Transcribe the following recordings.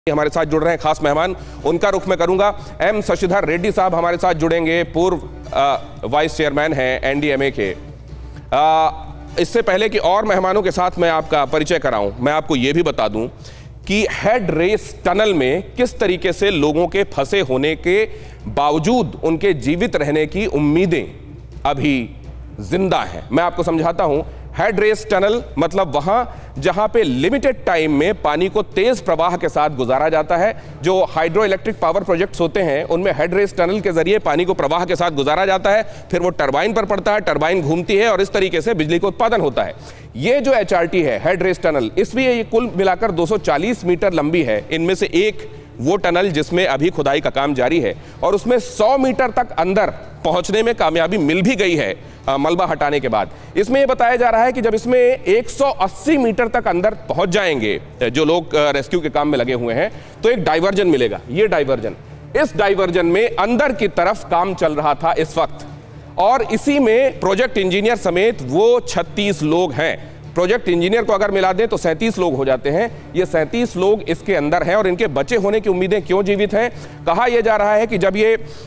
हमारे साथ जुड़ रहे हैं खास मेहमान, उनका रुख मैं करूंगा। एम शशिधर रेड्डी साहब हमारे साथ जुड़ेंगे, पूर्व वाइस चेयरमैन हैं एनडीएमए के। इससे पहले कि और मेहमानों के साथ मैं आपका परिचय कराऊं, मैं आपको यह भी बता दूं कि हेड रेस टनल में किस तरीके से लोगों के फंसे होने के बावजूद उनके जीवित रहने की उम्मीदें अभी जिंदा हैं। मैं आपको समझाता हूं। हेड रेस टनल मतलब वहां जहां पे लिमिटेड टाइम में पानी को तेज प्रवाह के साथ गुजारा जाता है। जो हाइड्रो इलेक्ट्रिक पावर प्रोजेक्ट्स होते हैं उनमें हेड रेस टनल के जरिए पानी को प्रवाह के साथ गुजारा जाता है, फिर वो टरबाइन पर पड़ता है, टरबाइन घूमती है और इस तरीके से बिजली का उत्पादन होता है। ये जो एचआरटी है हेड रेस टनल, इसमें ये कुल मिलाकर 240 मीटर लंबी है। इनमें से एक वो टनल जिसमें अभी खुदाई का काम जारी है और उसमें 100 मीटर तक अंदर पहुंचने में कामयाबी मिल भी गई है मलबा हटाने के बाद। इसमें यह बताया जा रहा है कि जब इसमें 180 मीटर तक अंदर पहुंच जाएंगे जो लोग रेस्क्यू के काम में लगे हुए हैं, तो एक डाइवर्जन मिलेगा। ये डाइवर्जन, इस डाइवर्जन में अंदर की तरफ काम चल रहा था इस वक्त, और इसी में प्रोजेक्ट इंजीनियर समेत वो 36 लोग हैं। प्रोजेक्ट इंजीनियर को अगर मिला दें तो 37 लोग हो जाते हैं। ये 37 लोग इसके अंदर हैं और इनके बचे होने की उम्मीदें क्यों जीवित हैं? कहा यह जा रहा है कि जब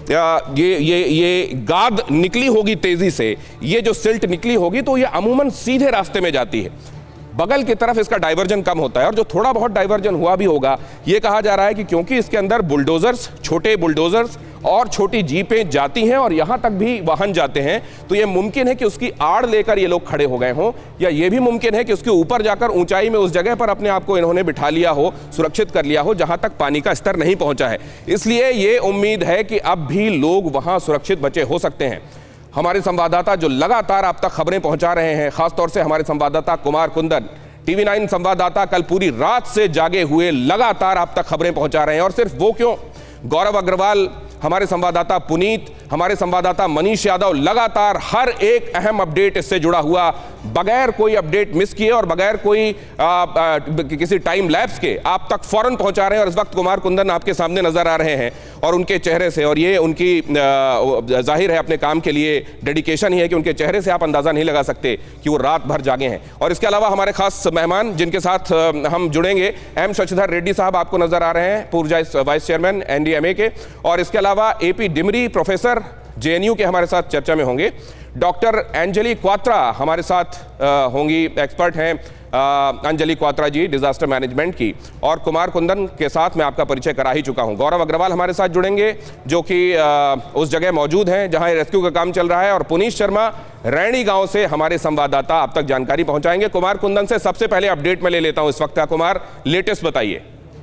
ये गाद निकली होगी तेजी से, ये जो सिल्ट निकली होगी तो ये अमूमन सीधे रास्ते में जाती है, बगल की तरफ इसका डाइवर्जन कम होता है। और जो थोड़ा बहुत डाइवर्जन हुआ भी होगा, ये कहा जा रहा है कि क्योंकि इसके अंदर बुलडोजर्स, छोटे बुलडोजर्स और छोटी जीपें जाती हैं और यहां तक भी वाहन जाते हैं, तो यह मुमकिन है कि उसकी आड़ लेकर ये लोग खड़े हो गए हों, या यह भी मुमकिन है कि उसके ऊपर जाकर ऊंचाई में उस जगह पर अपने आप को इन्होंने बिठा लिया हो, सुरक्षित कर लिया हो जहां तक पानी का स्तर नहीं पहुंचा है। इसलिए ये उम्मीद है कि अब भी लोग वहां सुरक्षित बचे हो सकते हैं। हमारे संवाददाता जो लगातार आप तक खबरें पहुंचा रहे हैं, खासतौर से हमारे संवाददाता कुमार कुंदन, TV9 संवाददाता कल पूरी रात से जागे हुए लगातार आप तक खबरें पहुंचा रहे हैं। और सिर्फ वो क्यों, गौरव अग्रवाल, हमारे संवाददाता पुनीत, हमारे संवाददाता मनीष यादव लगातार हर एक अहम अपडेट इससे जुड़ा हुआ, बगैर कोई अपडेट मिस किए और बगैर कोई किसी टाइम लैप्स के आप तक फौरन पहुंचा रहे हैं। और इस वक्त कुमार कुंदन आपके सामने नजर आ रहे हैं और उनके चेहरे से, और ये उनकी जाहिर है अपने काम के लिए डेडिकेशन ही है कि उनके चेहरे से आप अंदाजा नहीं लगा सकते कि वो रात भर जागे हैं। और इसके अलावा हमारे खास मेहमान जिनके साथ हम जुड़ेंगे, एम शशिधर रेड्डी साहब आपको नजर आ रहे हैं, पूर्व वाइस चेयरमैन एनडीएमए के, और इसके अलावा एपी डिमरी प्रोफेसर जेएनयू के हमारे साथ चर्चा में होंगे। डॉक्टर अंजलि क्वात्रा हमारे साथ होंगी, एक्सपर्ट हैं अंजलि क्वात्रा जी डिजास्टर मैनेजमेंट की। और कुमार कुंदन के साथ मैं आपका परिचय करा ही चुका हूं। गौरव अग्रवाल हमारे साथ जुड़ेंगे जो कि उस जगह मौजूद हैं जहां रेस्क्यू का काम चल रहा है। और पुनीत शर्मा रैणी गांव से हमारे संवाददाता आप तक जानकारी पहुंचाएंगे। कुमार कुंदन से सबसे पहले अपडेट में ले लेता हूं इस वक्त का। कुमार, लेटेस्ट बताइए।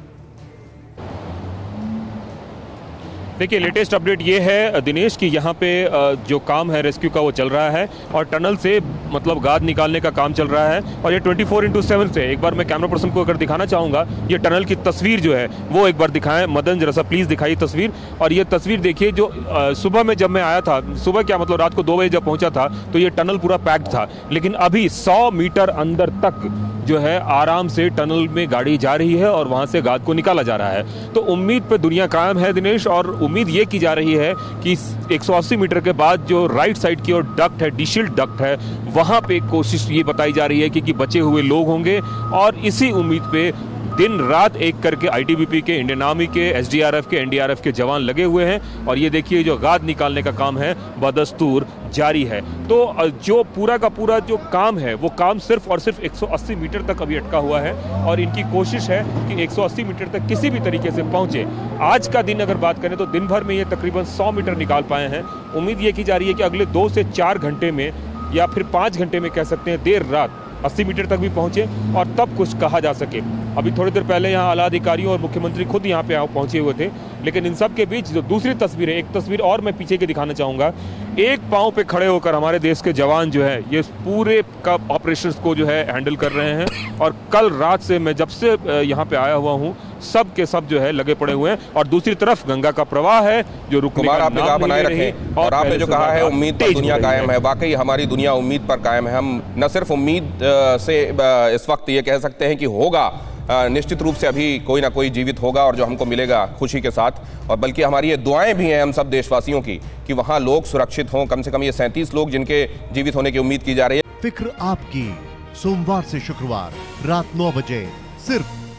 देखिए, लेटेस्ट अपडेट ये है दिनेश कि यहाँ पे जो काम है रेस्क्यू का वो चल रहा है और टनल से मतलब गाद निकालने का काम चल रहा है। और ये 24/7 से, एक बार मैं कैमरा पर्सन को अगर दिखाना चाहूँगा, ये टनल की तस्वीर जो है वो एक बार दिखाएं। मदन जरा सा प्लीज़ दिखाइए तस्वीर। और ये तस्वीर देखिए, जो सुबह में जब मैं आया था, सुबह क्या मतलब रात को 2 बजे जब पहुँचा था तो ये टनल पूरा पैक्ड था, लेकिन अभी 100 मीटर अंदर तक जो है आराम से टनल में गाड़ी जा रही है और वहाँ से गाद को निकाला जा रहा है। तो उम्मीद पे दुनिया कायम है दिनेश, और उम्मीद ये की जा रही है कि 180 मीटर के बाद जो राइट साइड की ओर डक्ट है, डिशिल्ड डक्ट है, वहां पे कोशिश ये बताई जा रही है कि बचे हुए लोग होंगे। और इसी उम्मीद पे दिन रात एक करके आईटीबीपी के, इंडियन आर्मी के, एसडीआरएफ के, एनडीआरएफ के जवान लगे हुए हैं। और ये देखिए जो गाद निकालने का काम है बदस्तूर जारी है। तो जो पूरा का पूरा जो काम है वो काम सिर्फ और सिर्फ 180 मीटर तक अभी अटका हुआ है और इनकी कोशिश है कि 180 मीटर तक किसी भी तरीके से पहुंचे। आज का दिन अगर बात करें तो दिन भर में ये तकरीबन 100 मीटर निकाल पाए हैं। उम्मीद ये की जा रही है कि अगले 2 से 4 घंटे में या फिर 5 घंटे में कह सकते हैं, देर रात 80 मीटर तक भी पहुंचे और तब कुछ कहा जा सके। अभी थोड़ी देर पहले यहाँ आला अधिकारियों और मुख्यमंत्री खुद यहाँ पे पहुंचे हुए थे, लेकिन इन सब के बीच जो दूसरी तस्वीर है, एक तस्वीर और मैं पीछे की दिखाना चाहूँगा। एक पाँव पे खड़े होकर हमारे देश के जवान जो है ये पूरे का ऑपरेशंस को जो है हैंडल कर रहे हैं। और कल रात से मैं जब से यहाँ पे आया हुआ हूँ, सब के सब जो है लगे पड़े हुए हैं। और दूसरी तरफ गंगा का प्रवाह है जो रुकने का नाम नहीं ले रही। और आपने जो कहा है उम्मीद पर दुनिया कायम है, वाकई हमारी दुनिया उम्मीद पर कायम है। हम न सिर्फ उम्मीद से इस वक्त ये कह सकते हैं कि होगा, निश्चित रूप से अभी कोई ना कोई जीवित होगा और जो हमको मिलेगा खुशी के साथ, और बल्कि हमारी ये दुआएं भी हैं हम सब देशवासियों की कि वहाँ लोग सुरक्षित हों। कम से कम ये 37 लोग जिनके जीवित होने की उम्मीद की जा रही है। फिक्र आपकी, सोमवार से शुक्रवार रात 9 बजे सिर्फ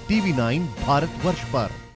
TV9 भारतवर्ष पर।